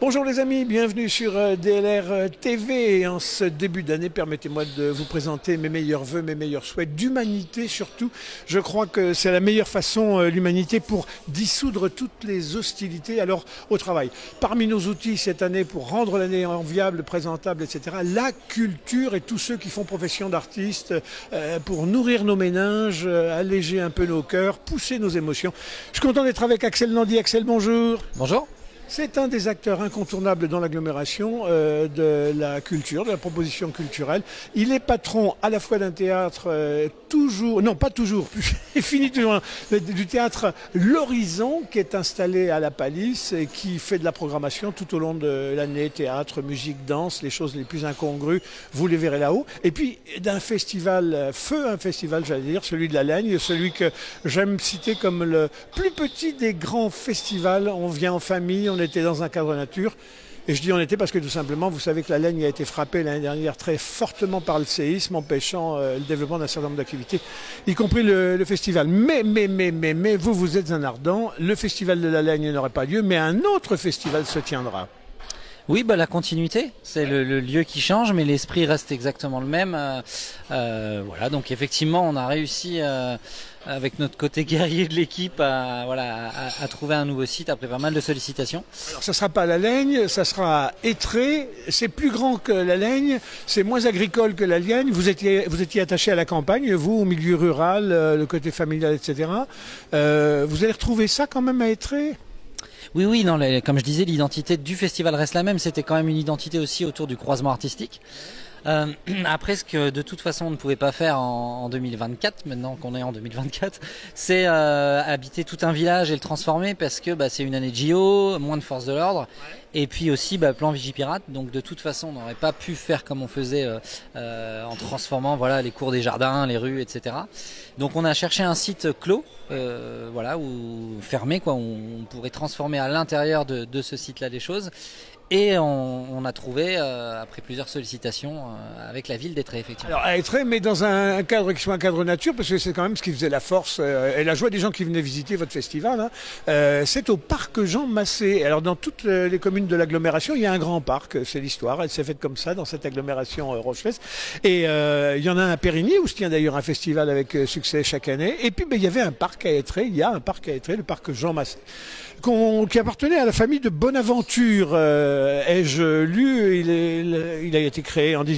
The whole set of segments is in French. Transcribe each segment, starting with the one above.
Bonjour les amis, bienvenue sur DLR TV. En ce début d'année, permettez-moi de vous présenter mes meilleurs vœux, mes meilleurs souhaits d'humanité surtout. Je crois que c'est la meilleure façon, l'humanité, pour dissoudre toutes les hostilités. Alors, au travail, parmi nos outils cette année pour rendre l'année enviable, présentable, etc., la culture et tous ceux qui font profession d'artistes pour nourrir nos méninges, alléger un peu nos cœurs, pousser nos émotions. Je suis content d'être avec Axel Nandy. Axel, bonjour. Bonjour. C'est un des acteurs incontournables dans l'agglomération de la culture, de la proposition culturelle. Il est patron à la fois d'un théâtre non pas toujours, fini toujours, du théâtre L'Horizon qui est installé à la Palisse et qui fait de la programmation tout au long de l'année, théâtre, musique, danse, les choses les plus incongrues, vous les verrez là-haut. Et puis d'un festival, un festival j'allais dire, celui de la Laigne, celui que j'aime citer comme le plus petit des grands festivals. On vient en famille, on était dans un cadre nature. Et je dis on était parce que tout simplement, vous savez que la Laigne a été frappée l'année dernière très fortement par le séisme, empêchant le développement d'un certain nombre d'activités, y compris le festival. Mais, vous êtes un ardent. Le festival de la Laigne n'aurait pas lieu, mais un autre festival se tiendra. Oui, la continuité, c'est le lieu qui change, mais l'esprit reste exactement le même. Voilà, donc effectivement, on a réussi avec notre côté guerrier de l'équipe à trouver un nouveau site après pas mal de sollicitations. Alors, ça sera pas la Laigne, ça sera Étré. C'est plus grand que la Laigne, c'est moins agricole que la Laigne. Vous étiez attaché à la campagne, vous, au milieu rural, le côté familial, etc. Vous allez retrouver ça quand même à Étré? Oui, non, comme je disais, l'identité du festival reste la même. C'était quand même une identité aussi autour du croisement artistique. Après, ce que de toute façon on ne pouvait pas faire en 2024, maintenant qu'on est en 2024, c'est habiter tout un village et le transformer parce que c'est une année de JO, moins de force de l'ordre, et puis aussi plan Vigipirate. Donc de toute façon, on n'aurait pas pu faire comme on faisait en transformant les cours des jardins, les rues, etc. Donc on a cherché un site clos, ou fermé, où on pourrait transformer à l'intérieur de ce site-là des choses. Et on a trouvé, après plusieurs sollicitations, avec la ville d'Étré, effectivement. Alors à Étré, mais dans un cadre qui soit un cadre nature, parce que c'est quand même ce qui faisait la force et la joie des gens qui venaient visiter votre festival. C'est au parc Jean Massé. Alors dans toutes les communes de l'agglomération, il y a un grand parc, c'est l'histoire. Elle s'est faite comme ça dans cette agglomération rochelaise. Et il y en a un à Périgny, où se tient d'ailleurs un festival avec succès chaque année. Et puis il y avait un parc à Étré, il y a un parc à Étré, le parc Jean Massé, qui appartenait à la famille de Bonaventure. Ai-je lu, il a été créé en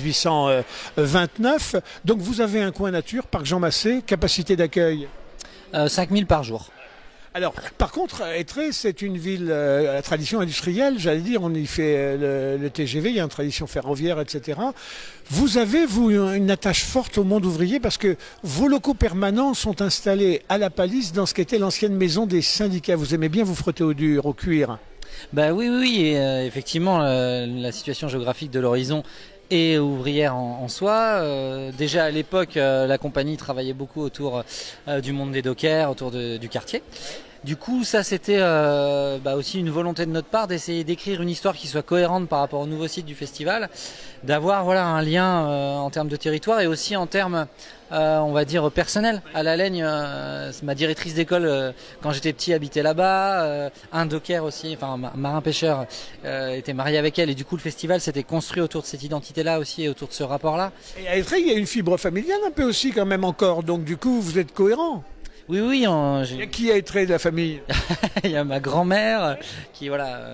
1829. Donc vous avez un coin nature, parc Jean Massé, capacité d'accueil 5000 par jour. Alors, par contre, Étré, c'est une ville à tradition industrielle, j'allais dire, on y fait le TGV, il y a une tradition ferroviaire, etc. Vous avez, vous, une attache forte au monde ouvrier parce que vos locaux permanents sont installés à la Palisse dans ce qu'était l'ancienne maison des syndicats. Vous aimez bien vous frotter au dur, au cuir? Oui, et effectivement, la situation géographique de l'Horizon et ouvrière en soi. Déjà à l'époque, la compagnie travaillait beaucoup autour du monde des dockers, autour du quartier. Du coup, ça c'était aussi une volonté de notre part d'essayer d'écrire une histoire qui soit cohérente par rapport au nouveau site du festival, d'avoir un lien en termes de territoire et aussi en termes on va dire personnel. À la Laigne, ma directrice d'école quand j'étais petit habitait là-bas, un docker aussi, enfin un marin pêcheur était marié avec elle, et du coup le festival s'était construit autour de cette identité-là aussi et autour de ce rapport-là. Et à Étré, il y a une fibre familiale un peu aussi quand même encore, donc du coup vous êtes cohérent. Oui. Qui a Étré de la famille? Il y a ma grand-mère qui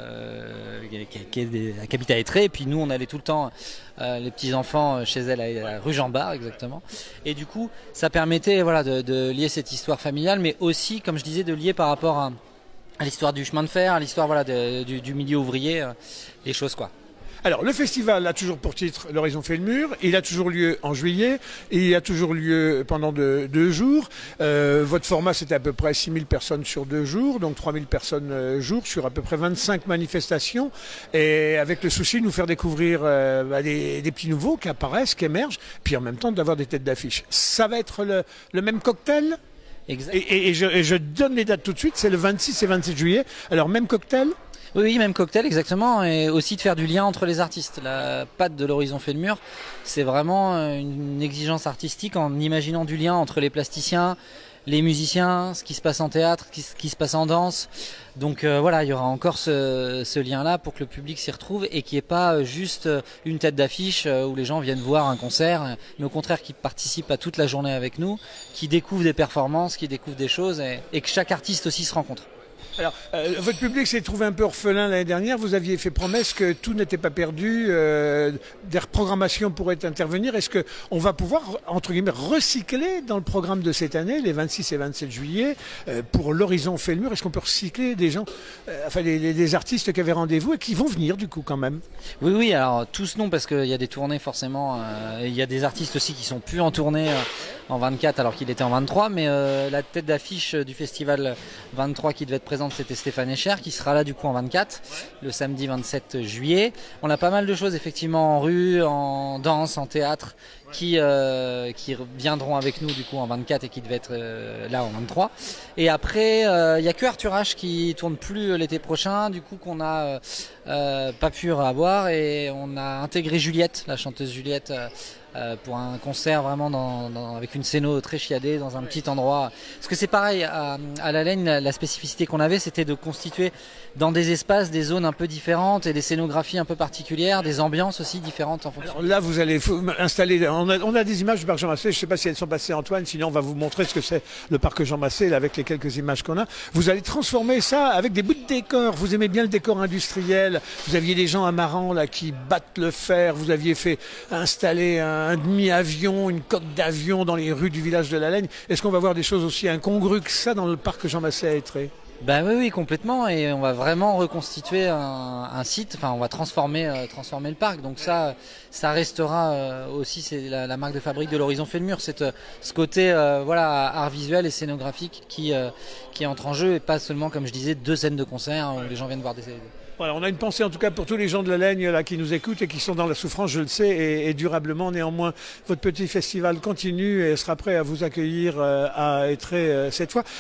habite à Étré, et puis nous on allait tout le temps les petits enfants chez elle à la rue Jean Bart exactement. Et du coup ça permettait de lier cette histoire familiale, mais aussi comme je disais de lier par rapport à l'histoire du chemin de fer, à l'histoire du milieu ouvrier, les choses quoi. Alors, le festival a toujours pour titre L'Horizon fait le mur. Il a toujours lieu en juillet et il a toujours lieu pendant deux jours. Votre format, c'était à peu près 6000 personnes sur 2 jours, donc 3000 personnes jour sur à peu près 25 manifestations. Et avec le souci de nous faire découvrir des petits nouveaux qui apparaissent, qui émergent, puis en même temps d'avoir des têtes d'affiche. Ça va être le même cocktail? Exact. Et je donne les dates tout de suite, c'est le 26 et 27 juillet. Alors, même cocktail? Oui, même cocktail, exactement, et aussi de faire du lien entre les artistes. La patte de l'Horizon fait le mur, c'est vraiment une exigence artistique en imaginant du lien entre les plasticiens, les musiciens, ce qui se passe en théâtre, ce qui se passe en danse. Donc voilà, il y aura encore ce lien-là pour que le public s'y retrouve et qu'il n'y ait pas juste une tête d'affiche où les gens viennent voir un concert, mais au contraire qu'ils participent à toute la journée avec nous, qui découvrent des performances, qui découvrent des choses et que chaque artiste aussi se rencontre. Alors, votre public s'est trouvé un peu orphelin l'année dernière. Vous aviez fait promesse que tout n'était pas perdu, des reprogrammations pourraient intervenir. Est-ce qu'on va pouvoir, entre guillemets, recycler dans le programme de cette année, les 26 et 27 juillet, pour l'Horizon fait le mur? Est-ce qu'on peut recycler des gens, enfin des artistes qui avaient rendez-vous et qui vont venir du coup quand même? Oui, oui, alors tous non, parce qu'il y a des tournées forcément. Il y a des artistes aussi qui sont plus en tournée en 24 alors qu'il était en 23, mais la tête d'affiche du festival 23 qui devait être présente, c'était Stéphane Escher qui sera là du coup en 24, le samedi 27 juillet. On a pas mal de choses effectivement en rue, en danse, en théâtre qui viendront avec nous du coup en 24 et qui devaient être là en 23. Et après, il y a que Arthur H qui tourne plus l'été prochain, du coup qu'on a pas pu avoir, et on a intégré Juliette, la chanteuse Juliette, pour un concert vraiment avec une scéno très chiadée dans un petit endroit. Parce que c'est pareil, à la Laine, la spécificité qu'on avait, c'était de constituer dans des espaces des zones un peu différentes et des scénographies un peu particulières, des ambiances aussi différentes en fonction. Alors là, vous allez installer, on a des images du parc Jean Massé, je ne sais pas si elles sont passées Antoine, sinon on va vous montrer ce que c'est le parc Jean Massé, là, avec les quelques images qu'on a. Vous allez transformer ça avec des bouts de décor. Vous aimez bien le décor industriel, vous aviez des gens amarrants là qui battent le fer, vous aviez fait installer un demi-avion, une coque d'avion dans les rues du village de la Laine. Est-ce qu'on va voir des choses aussi incongrues que ça dans le parc Jean Massé à Étré? Ben oui, oui, complètement, et on va vraiment reconstituer un site, enfin on va transformer le parc, donc ça restera aussi, c'est la marque de fabrique de l'Horizon fait le mur, ce côté voilà, art visuel et scénographique qui entre en jeu, et pas seulement, comme je disais, 2 scènes de concert où les gens viennent voir des... Voilà, on a une pensée en tout cas pour tous les gens de la Laigne là, qui nous écoutent et qui sont dans la souffrance, je le sais, et durablement. Néanmoins, votre petit festival continue et sera prêt à vous accueillir à Étré cette fois.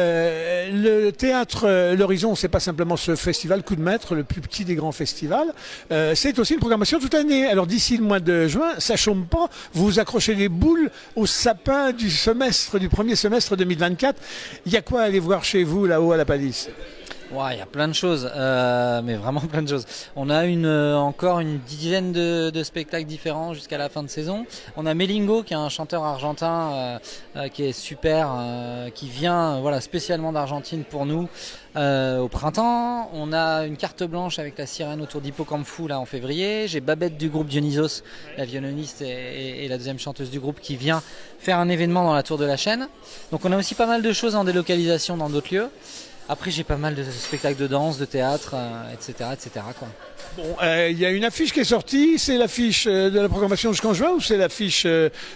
Le théâtre L'Horizon, c'est pas simplement ce festival coup de maître, le plus petit des grands festivals. C'est aussi une programmation toute l'année. Alors d'ici le mois de juin, ça chôme pas. Vous accrochez les boules au sapin du premier semestre 2024. Il y a quoi à aller voir chez vous là-haut à la Palisse? Ouais, il y a plein de choses, mais vraiment plein de choses. On a encore une dizaine de spectacles différents jusqu'à la fin de saison. On a Melingo, qui est un chanteur argentin qui est super, qui vient voilà, spécialement d'Argentine pour nous au printemps. On a une carte blanche avec la sirène autour d'Hippocampe Fou là en février. J'ai Babette du groupe Dionysos, la violoniste et la deuxième chanteuse du groupe, qui vient faire un événement dans la tour de la Chaîne. Donc on a aussi pas mal de choses en délocalisation dans d'autres lieux. Après, j'ai pas mal de spectacles de danse, de théâtre, etc., etc., quoi. Bon, il y a une affiche qui est sortie. C'est l'affiche de la programmation jusqu'en juin, ou c'est l'affiche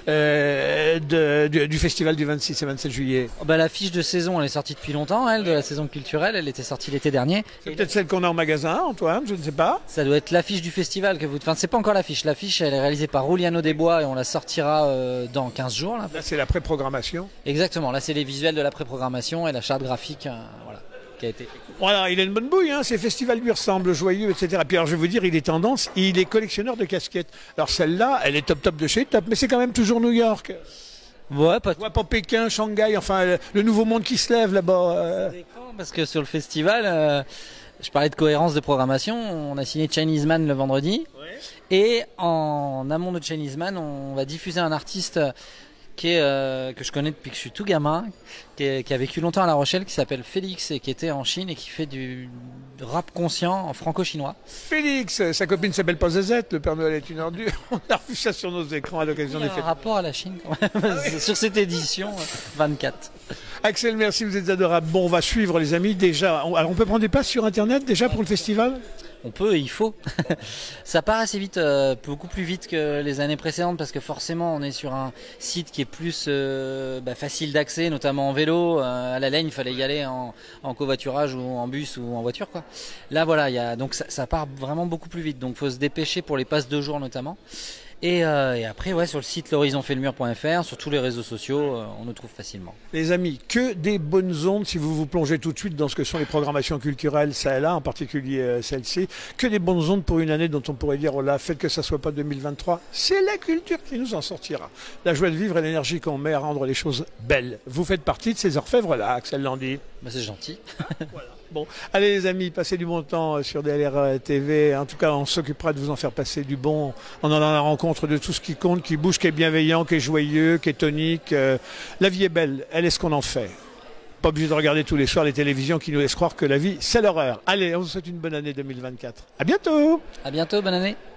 du festival du 26 et 27 juillet? Bah, l'affiche de saison, elle est sortie depuis longtemps, de la saison culturelle. Elle était sortie l'été dernier. C'est peut-être celle qu'on a en magasin, Antoine, je ne sais pas. Ça doit être l'affiche du festival que vous... Enfin, c'est pas encore l'affiche. L'affiche, elle est réalisée par Rouliano Desbois et on la sortira dans 15 jours. Là c'est la pré-programmation. Exactement. Là, c'est les visuels de la pré-programmation et la charte graphique, voilà, qui a été... Voilà, il a une bonne bouille, hein, ces festivals lui ressemblent, joyeux, etc. Puis alors je vais vous dire, il est tendance, il est collectionneur de casquettes. Alors celle-là, elle est top de chez top, mais c'est quand même toujours New York. Ouais, pas Pékin, Shanghai, enfin le nouveau monde qui se lève là-bas. Parce que sur le festival, je parlais de cohérence de programmation, on a signé Chinese Man le vendredi, ouais. Et en amont de Chinese Man, on va diffuser un artiste que je connais depuis que je suis tout gamin, qui a vécu longtemps à La Rochelle, qui s'appelle Félix et qui était en Chine et qui fait du rap conscient en franco-chinois. Félix, sa copine s'appelle pas Zezette, le Père Noël est une ordure. On a revu ça sur nos écrans à l'occasion des fêtes. Il y a un rapport à la Chine quand même, sur cette édition 24. Axel, merci, vous êtes adorable. Bon, on va suivre les amis déjà. Alors on peut prendre des places sur Internet déjà pour le festival? On peut et il faut. Ça part assez vite, beaucoup plus vite que les années précédentes, parce que forcément on est sur un site qui est plus facile d'accès, notamment en vélo. À la Laigne, il fallait y aller en covoiturage ou en bus ou en voiture, quoi. Là voilà, donc ça part vraiment beaucoup plus vite, donc il faut se dépêcher pour les passes de jour notamment. Et après, ouais, sur le site l'horizonfailemur.fr, sur tous les réseaux sociaux, on nous trouve facilement. Les amis, que des bonnes ondes si vous vous plongez tout de suite dans ce que sont les programmations culturelles, ça et là, en particulier celle-ci. Que des bonnes ondes pour une année dont on pourrait dire, oh là, faites que ça soit pas 2023. C'est la culture qui nous en sortira. La joie de vivre et l'énergie qu'on met à rendre les choses belles. Vous faites partie de ces orfèvres-là, Axel Landy. Bah, c'est gentil. Voilà. Bon, allez les amis, passez du bon temps sur DLR TV. En tout cas, on s'occupera de vous en faire passer du bon. On en a la rencontre de tout ce qui compte, qui bouge, qui est bienveillant, qui est joyeux, qui est tonique. La vie est belle, elle est ce qu'on en fait. Pas obligé de regarder tous les soirs les télévisions qui nous laissent croire que la vie, c'est l'horreur. Allez, on vous souhaite une bonne année 2024. À bientôt. À bientôt, bonne année.